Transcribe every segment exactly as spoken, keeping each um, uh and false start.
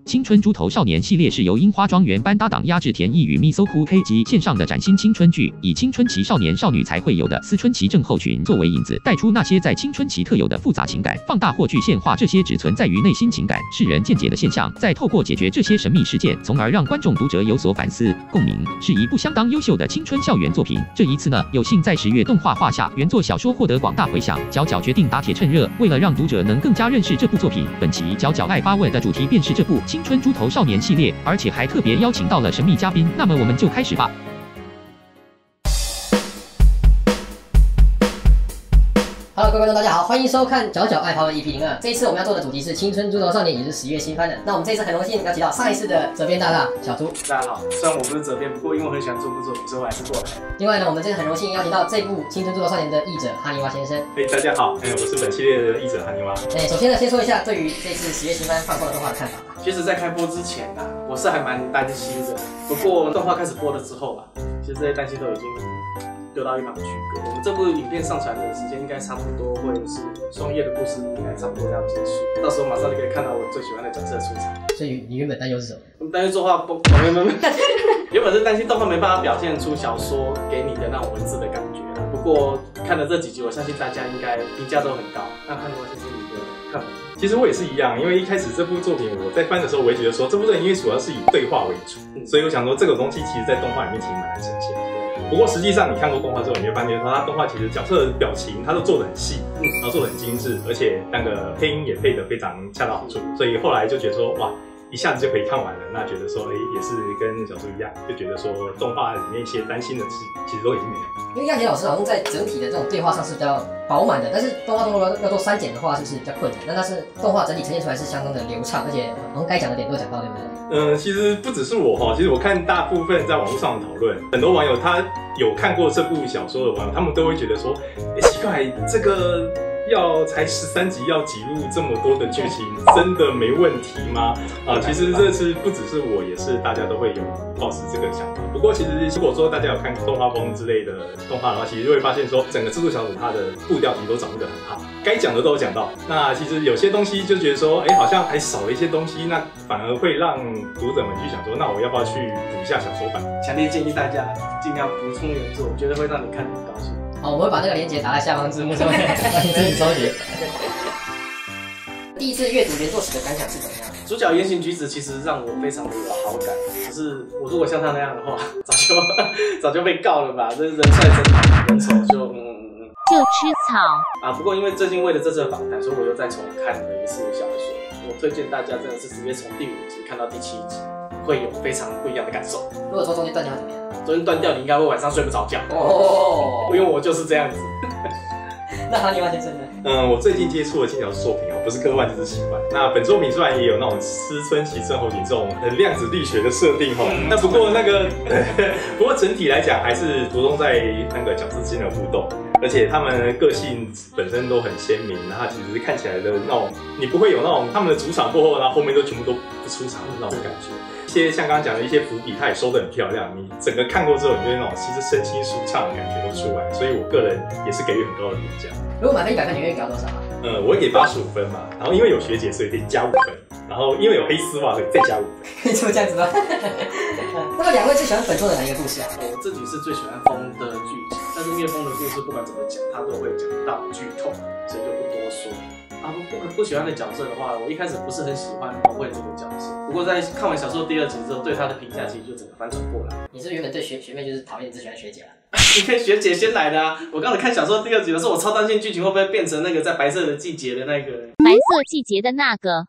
青春猪头少年系列是由樱花庄园班搭档鸭志田义与 Misoku K 及线上的崭新青春剧，以青春期少年少女才会有的思春期症候群作为引子，带出那些在青春期特有的复杂情感，放大或具现化这些只存在于内心情感、世人见解的现象，再透过解决这些神秘事件，从而让观众读者有所反思、共鸣，是一部相当优秀的青春校园作品。这一次呢，有幸在十月动画化下，原作小说获得广大回响，角角决定打铁趁热，为了让读者能更加认识这部作品，本期角角爱发问的主题便是这部青春猪头少年系列，而且还特别邀请到了神秘嘉宾。那么我们就开始吧。 Hello， 各位观众，大家好，欢迎收看角角爱发问 E P 零二。这一次我们要做的主题是青春猪头少年，也就是十月新番的。那我们这一次很荣幸邀请到上一次的责编大大小猪。 大家好，虽然我不是责编，不过因为我很喜欢这部作品，所以我还是过来。 另外呢，我们这次很荣幸邀请到这部青春猪头少年的译者哈尼蛙先生。 嘿、hey, 大家好，哎、欸，我是本系列的译者哈尼蛙。 哎、欸，首先呢，先说一下对于这次十月新番放送的动画的看法吧。 其实，在开播之前啊，我是还蛮担心的。不过动画开始播了之后啊，其实这些担心都已经丢到一旁去。我们这部影片上传的时间应该差不多会是双叶的故事，应该差不多要结束。到时候马上就可以看到我最喜欢的角色出场。 所以你原本担忧是什么？ 我们担心作画不，没没没，原本是担心动画没办法表现出小说给你的那种文字的感觉啦。不过看了这几集，我相信大家应该评价都很高。那看你们先生你的看法？ 其实我也是一样，因为一开始这部作品我在翻的时候，我也觉得说这部作品因为主要是以对话为主，嗯、所以我想说这个东西其实在动画里面其实蛮难呈现的。不过实际上你看过动画之后，你会发现说它动画其实角色的表情它都做得很细，嗯、然后做得很精致，而且那个配音也配得非常恰到好处，所以后来就觉得说哇。一下子就可以看完了，那觉得说，哎、欸，也是跟小猪一样，就觉得说动画里面一些担心的事，其实都已经没了。 因为亚杰老师好像在整体的这种对话上是比较饱满的，但是动画中要要做删减的话，是不是比较困难？那但是动画整体呈现出来是相当的流畅，而且好像该讲的点都讲到，对不对？ 嗯，其实不只是我哈，其实我看大部分在网络上的讨论，很多网友他有看过这部小说的网友，他们都会觉得说，哎、欸，奇怪，这个。要才十三集要挤入这么多的剧情，真的没问题吗？啊，其实这次不只是我，也是大家都会有抱持这个想法。不过其实如果说大家有看动画风之类的动画的话，其实就会发现说，整个制作小组它的步调其实都掌握得很好，该讲的都有讲到。那其实有些东西就觉得说，哎、欸，好像还少了一些东西，那反而会让读者们去想说，那我要不要去补一下小说版？ 强烈建议大家尽量补充原作，我觉得会让你看得很高兴。 好，我会把那个链接打在下方字幕上面，让你自己搜寻。第一次阅读原作时的感想是怎么样？ 主角言行举止其实让我非常的有好感，只是我如果像他那样的话，早就早就被告了吧？这人帅真好，人丑就嗯嗯嗯就吃草啊。不过因为最近为了这次的访谈，所以我又再重看了一次小说。我推荐大家真的是直接从第五集看到第七集，会有非常不一样的感受。 如果说中间断掉会怎么样？ 中间断掉，你应该会晚上睡不着觉哦，因为我就是这样子。 那哈尼蛙先生呢？ 嗯，我最近接触的轻小说作品哦，不是科幻就是奇幻。那本作品虽然也有那种思春期症候群这种很量子力学的设定哦，那不过那个，不过整体来讲还是着重在那个角色之间的互动，而且他们个性本身都很鲜明，然后其实看起来的那种，你不会有那种他们的主场过后，然后后面都全部都不出场的那种感觉。一些像刚刚讲的一些伏笔，它也收得很漂亮。你整个看过之后，你就会那种其实身心舒畅的感觉都出来。所以我个人也是给予很高的评价。 如果满分一百分，你愿意给到多少啊？ 呃，我会给八十五分嘛。然后因为有学姐，所以可以加五分。然后因为有黑丝袜，所以再加五分。 就这样子吗？那么两位最喜欢本作的哪一个故事啊？ 我自己是最喜欢风的剧情，但是灭风的故事不管怎么讲，它都会讲到剧透，所以就不多说。啊，不不不喜欢的角色的话，我一开始不是很喜欢红卫这个角色，不过在看完小说第二集之后，对他的评价其实就整个翻转过来。 你是不是原本对学学妹就是讨厌，只喜欢学姐啊？ 你看学姐先来的啊！我刚才看小说第二集的时候，我超担心剧情会不会变成那个在白色的季节的那个白色季节的那个。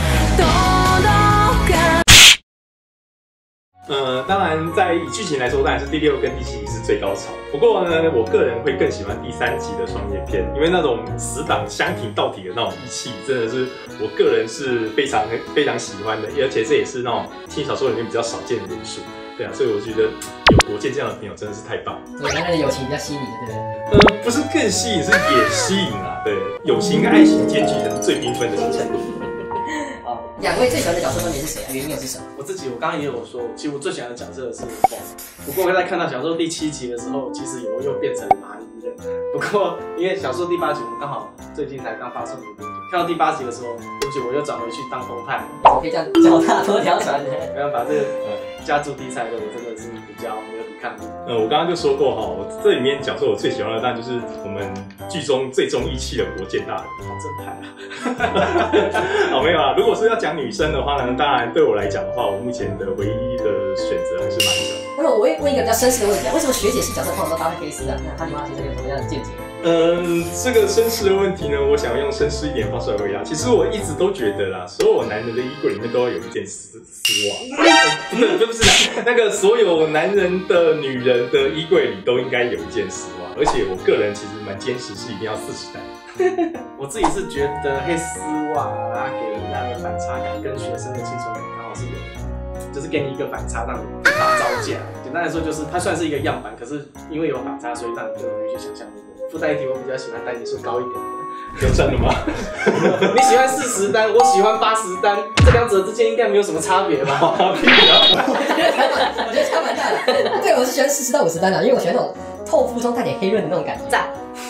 呃，当然，在以剧情来说，当然是第六跟第七集是最高潮。不过呢，我个人会更喜欢第三集的双叶片，因为那种死党相挺到底的那种义气，真的是我个人是非常非常喜欢的，而且这也是那种轻小说里面比较少见的元素。对啊，所以我觉得有国界这样的朋友真的是太棒。 所以男人的友情比较吸引你的，对不对？ 呃，不是更吸引，是也吸引啊。对，友情跟爱情兼具才是最缤纷的形成。 两位最喜欢的角色分别是谁啊？原因又是什么？ 我自己我刚刚也有说，其实我最喜欢的角色是风。不过在看到小说第七集的时候，其实我又变成蚂蚁人。不过因为小说第八集我们刚好最近才刚发送一部， 看到第八集的时候，对不起，我又转回去当风派了。 我可以这样脚踏多条船的。 没办法，这个家住地菜的我真的是比较没有抵抗力。 呃，我刚刚就说过哈，我这里面角色我最喜欢的当然就是我们剧中最重义气的国见大人。 好正派啊！ 哦，没有啊。如果是要讲女生的话呢，当然对我来讲的话，我目前的唯一的选择还是蛮的。 那么我会问一个比较绅士的问题啊，为什么学姐系角色通常都搭配黑丝啊？那哈迪妈先生有什么样的见解？ 嗯，这个绅士的问题呢，我想要用绅士一点方式来回答。其实我一直都觉得啦，所有男人的衣柜里面都要有一件丝丝袜。不是，不是啦，那个所有男人的、女人的衣柜里都应该有一件丝袜。而且我个人其实蛮坚持是一定要四十单。 我自己是觉得黑丝袜它给人家的反差感跟学生的青春感刚好是有的，就是给你一个反差，让你无法招架。简单来说，就是它算是一个样板，可是因为有反差，所以让你更容易去想象那个。附带一提，我比较喜欢单点数高一点的。 有真的吗？ 你喜欢四十单，我喜欢八十单，这两者之间应该没有什么差别吧？ 我觉得差蛮大的。对，我是喜欢四十到五十单的，因为我喜欢那种透肤中带点黑润的那种感觉。赞。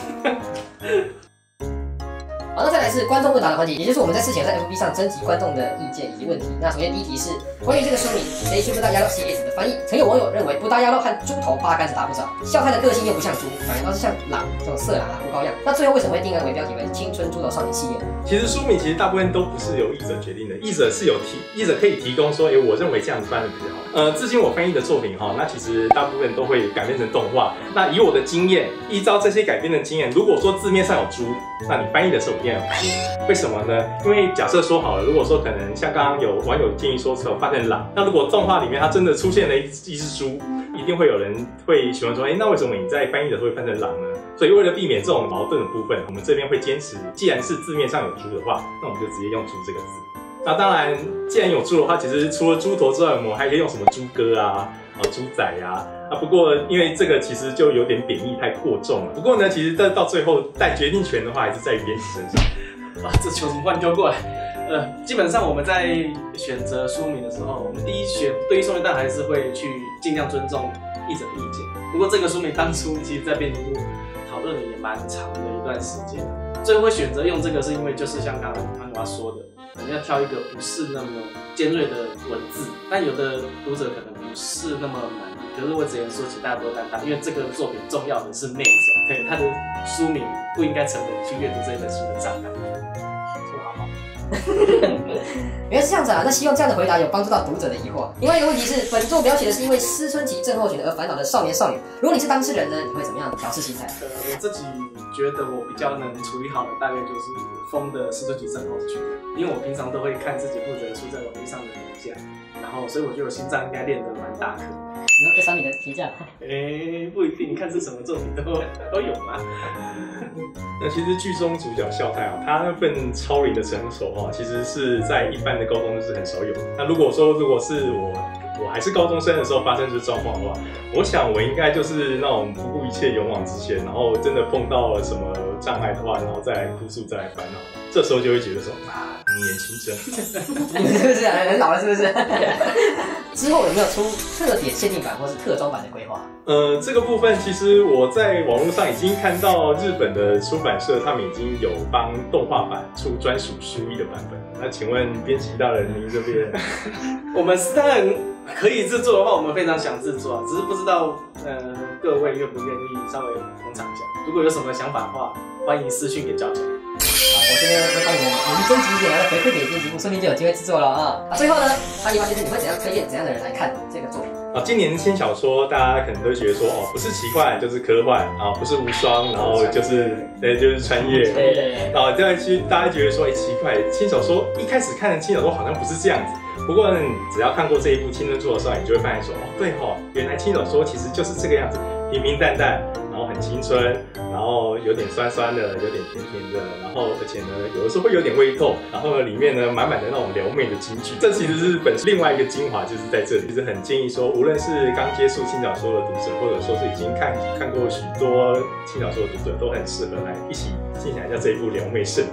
好，那再来是观众问答的环节，也就是我们在事前在 F B 上征集观众的意见以及问题。那首先第一题是关于这个书名《谁去不搭鸭肉》系列子的翻译，曾有网友认为不搭鸭肉和猪头八竿子打不着，笑太的个性又不像猪，反而倒是像狼这种色狼啊不高样。那最后为什么会定案为标题为青春猪头少年系列呢？ 其实书名其实大部分都不是由译者决定的，译者是有提，译者可以提供说，哎、欸，我认为这样子翻的比较好。呃，至今我翻译的作品哈，那其实大部分都会改编成动画。那以我的经验，依照这些改编的经验，如果说字面上有猪，那你翻译的时候一定要有猪。为什么呢？因为假设说好了，如果说可能像刚刚有网友建议说只有翻成狼，那如果动画里面它真的出现了一一只猪，一定会有人会喜欢说，哎、欸，那为什么你在翻译的时候会翻成狼呢？所以为了避免这种矛盾的部分，我们这边会坚持，既然是字面上有猪的话，那我们就直接用猪这个字。那当然，既然有猪的话，其实除了猪头之外，我们还可以用什么猪哥啊、啊猪仔啊。啊，不过因为这个其实就有点贬义太过重了。不过呢，其实到到最后，但决定权的话还是在于编辑身上。 啊，这球怎么换丢过来？呃，基本上我们在选择书名的时候，我们第一选对于书名，但还是会去尽量尊重译者的意见。不过这个书名当初其实在编辑部讨论的也蛮长的一段时间。最后会选择用这个，是因为就是像刚刚安华说的，我们要挑一个不是那么尖锐的文字，但有的读者可能不是那么满意。可是我只能说，请大家多担当，因为这个作品重要的是内容，对它的书名不应该成为你去阅读这一本书的障碍。说好好。 原来是这样子啊！那希望这样的回答有帮助到读者的疑惑。另外一个问题是，本作描写的是因为思春期症候群而烦恼的少年少女。如果你是当事人呢，你会怎么样调试心态？ 呃，我自己觉得我比较能处理好的，大概就是风的思春期症候群，因为我平常都会看自己负责出在网络上的评价，然后所以我觉得我心脏应该练得蛮大颗。 你说这三名的评价？ 哎、欸，不一定，看是什么作品都都有嘛。 那其实剧中主角孝太啊，他那份超龄的成熟啊，其实是在一般的高中是很少有的。那如果说如果是我我还是高中生的时候发生这状况的话，我想我应该就是那种不顾一切勇往直前，然后真的碰到了什么障碍的话，然后再来哭诉，再来烦恼。这时候就会觉得说啊，你年轻真， 你是不是很老了？是不是？之后有没有出特点限定版或是特装版的规划？ 呃，这个部分其实我在网络上已经看到日本的出版社他们已经有帮动画版出专属书译的版本。那请问编辑大人，您这边？ 我们当然可以制作的话，我们非常想制作啊，只是不知道呃各位愿不愿意稍微捧场一下。如果有什么想法的话，欢迎私讯给娇娇。 好，我这边会帮你们努力征集一点，然后回馈给编辑部，说不定就有机会制作了啊。啊，最后呢，哈迪华先生，你会怎样推荐怎样的人来看这个作品？ 啊，今年轻小说大家可能都觉得说，哦，不是奇幻就是科幻啊，不是无双，然后就是对，就是穿越。 对对对。 然后再去大家觉得说，哎、欸，奇怪，轻小说一开始看的轻小说好像不是这样子。不过你只要看过这一部《青春猪头少年》，你就会发现说，哦，对哈、哦，原来轻小说其实就是这个样子，平平淡淡，然后很青春，然后有点酸酸的，有点甜甜的，然后而且呢，有的时候会有点微痛，然后呢，里面呢满满的那种撩妹的金句，这其实是本书另外一个精华，就是在这里。其实很建议说，无论是刚接触轻小说的读者，或者说是已经看看过许多轻小说的读者，都很适合来一起欣赏一下这一部撩妹盛典。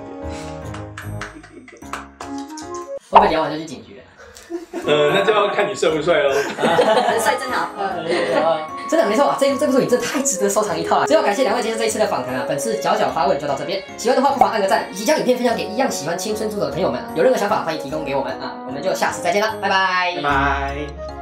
会不会聊完就去警局了？ 呃，那就要看你帅不帅喽。 很帅真好。 真的没错啊，这部这部作品真的太值得收藏一套了。最后感谢两位接受这一次的访谈啊，本次角角发问就到这边，喜欢的话不妨按个赞，以及将影片分享给一样喜欢青春猪头的朋友们。有任何想法欢迎提供给我们啊，我们就下次再见啦，拜拜， 拜拜。